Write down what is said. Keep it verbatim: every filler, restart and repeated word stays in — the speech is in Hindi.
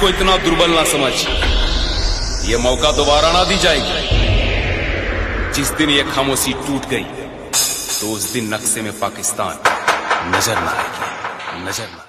को इतना दुर्बल ना समझ, ये मौका दोबारा ना दी जाएगी। जिस दिन ये खामोशी टूट गई तो उस दिन नक्शे में पाकिस्तान नजर ना आएगी, नजर ना।